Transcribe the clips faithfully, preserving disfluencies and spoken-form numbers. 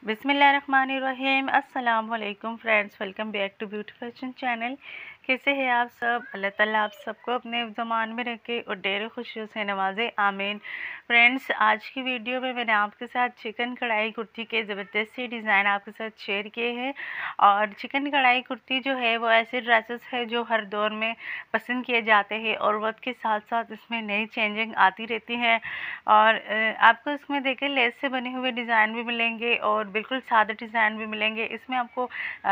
बिस्मिल्लाहिर्रहमानिर्रहीम। अस्सलाम वालेकुम friends, welcome back to beauty fashion channel. कैसे हैं आप सब? अल्लाह ताला आप सबको अपने ज़मान में रखे और ढेरों खुशियों से नवाजे, आमीन। फ्रेंड्स, आज की वीडियो में मैंने आपके साथ चिकन कढ़ाई कुर्ती के ज़बरदस्त सी डिज़ाइन आपके साथ शेयर किए हैं। और चिकन कढ़ाई कुर्ती जो है वो ऐसे ड्रेसेस है जो हर दौर में पसंद किए जाते हैं और वक्त के साथ साथ इसमें नई चेंजिंग आती रहती है। और आपको इसमें देखिए लेस से बने हुए डिज़ाइन भी मिलेंगे और बिल्कुल सादे डिज़ाइन भी मिलेंगे। इसमें आपको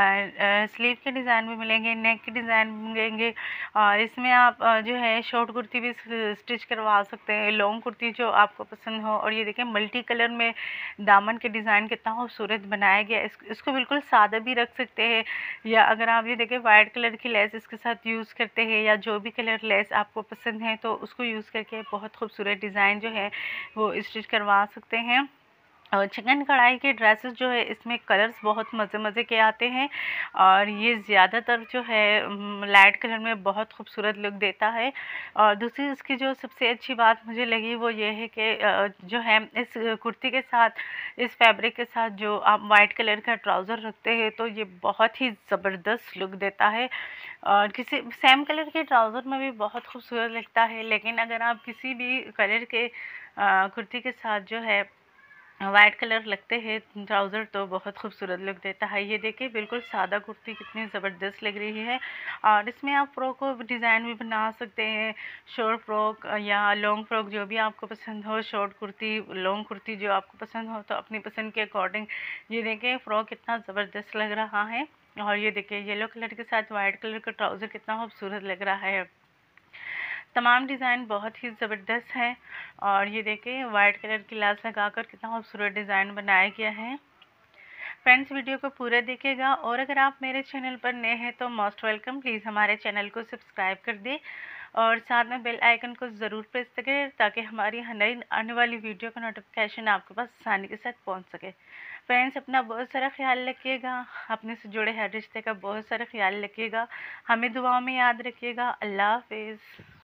स्लीव के डिज़ाइन भी मिलेंगे, नेक के डिज़ाइन भी मिलेंगे। और इसमें आप अ, जो है शॉर्ट कुर्ती भी स्टिच करवा सकते हैं, लॉन्ग कुर्ती जो आपको पसंद हो। और ये देखिए मल्टी कलर में दामन के डिज़ाइन कितना खूबसूरत बनाया गया। इस, इसको बिल्कुल सादा भी रख सकते हैं, या अगर आप ये देखिए वाइट कलर की लेस इसके साथ यूज़ करते हैं या जो भी कलर लेस आपको पसंद है तो उसको यूज़ करके बहुत खूबसूरत डिज़ाइन जो है वो स्टिच करवा सकते हैं। और चिकन कढ़ाई के ड्रेसेस जो है इसमें कलर्स बहुत मज़े मज़े के आते हैं और ये ज़्यादातर जो है लाइट कलर में बहुत खूबसूरत लुक देता है। और दूसरी इसकी जो सबसे अच्छी बात मुझे लगी वो ये है कि जो है इस कुर्ती के साथ, इस फैब्रिक के साथ जो आप वाइट कलर का ट्राउज़र रखते हैं तो ये बहुत ही ज़बरदस्त लुक देता है। और किसी सेम कलर के ट्राउज़र में भी बहुत खूबसूरत लगता है, लेकिन अगर आप किसी भी कलर के कुर्ती के साथ जो है वाइट कलर लगते हैं ट्राउज़र तो बहुत खूबसूरत लुक देता है। ये देखिए बिल्कुल सादा कुर्ती कितनी ज़बरदस्त लग रही है। और इसमें आप फ्रॉक को डिज़ाइन भी बना सकते हैं, शॉर्ट फ्रॉक या लॉन्ग फ्रॉक जो भी आपको पसंद हो, शॉर्ट कुर्ती, लॉन्ग कुर्ती जो आपको पसंद हो तो अपनी पसंद के अकॉर्डिंग। ये देखिए फ़्रॉक कितना ज़बरदस्त लग रहा है। और ये देखिए येलो कलर के साथ वाइट कलर का ट्राउज़र कितना खूबसूरत लग रहा है। तमाम डिज़ाइन बहुत ही ज़बरदस्त है। और ये देखिए वाइट कलर की लेस लगाकर कितना खूबसूरत डिज़ाइन बनाया गया है। फ्रेंड्स, वीडियो को पूरा देखिएगा और अगर आप मेरे चैनल पर नए हैं तो मोस्ट वेलकम। प्लीज़ हमारे चैनल को सब्सक्राइब कर दें और साथ में बेल आइकन को ज़रूर प्रेस करें ताकि हमारी नई आने वाली वीडियो का नोटिफिकेशन आपके पास आसानी के साथ पहुंच सके। फ्रेंड्स, अपना बहुत सारा ख्याल रखिएगा, अपने से जुड़े हर रिश्ते का बहुत सारा ख्याल रखिएगा, हमें दुआओं में याद रखिएगा। अल्लाह हाफिज़।